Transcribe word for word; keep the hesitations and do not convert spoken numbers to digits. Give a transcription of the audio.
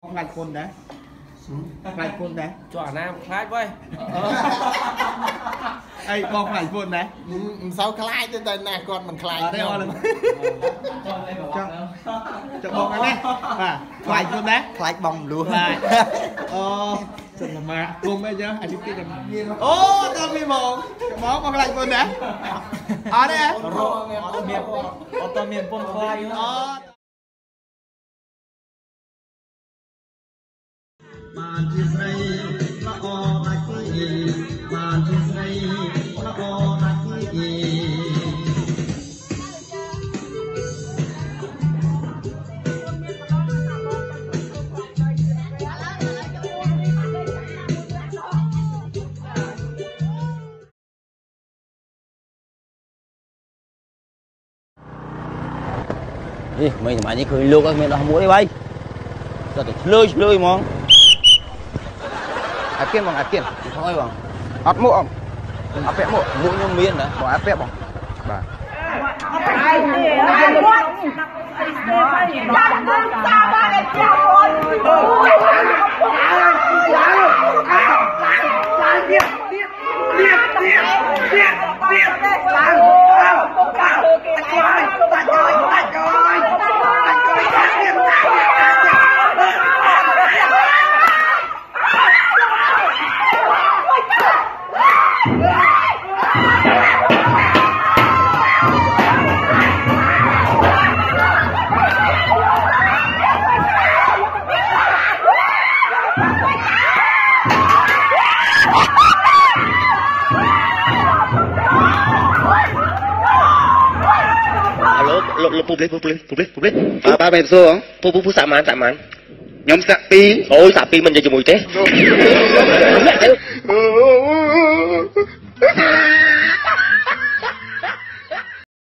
ខ្លាចគុណដែរខ្លាចគុណដែរចុះអាណាខ្លាចវ៉ៃអីបងខ្លាចគុណដែរមិនសូវខ្លាចទេតែណាគាត់មិនខ្លាចទេអត់ចុះបងហ្នឹងបាទខ្លាចគុណដែរខ្លាចបងលួខ្លាចអូសិនមកគុំអីចឹងអានេះទីតែអូតើមានបងបងបងខ្លាចគុណដែរអត់ទេអត់មានអត់មានពុនខ្លាចអត់បានជាស្រីល្អណាស់គេបានជាស្រីល្អណាស់គេនេះមិញសម្រាប់នេះឃើញលោកអត់មានដោះមួយទេបាយតែឆ្លើយឆ្លើយហ្មងអាគៀនបងអាគៀនថយបងអត់មួកអត់អត់ពាក់មួកមួកខ្ញុំមានណាបងអត់ពាក់បងបាទអីនេះអាមួកចាំមើលតាបានតែជាប់អូនអូយឡើងឡើងឡើងទៀតទៀតទៀតទៀតទៀតទៀតឡើងឡើងពុកកាគេឡើងបាច់ហើយបាច់ហើយបាច់ហើយទៀតលោកពុកលេពុកលេពុកលេពុកលេបាទបែបសួរពុកពុកសាក់ម៉ានសាក់ម៉ានខ្ញុំសាក់ពីរអូយសាក់ពីរមិននិយាយជាមួយទេ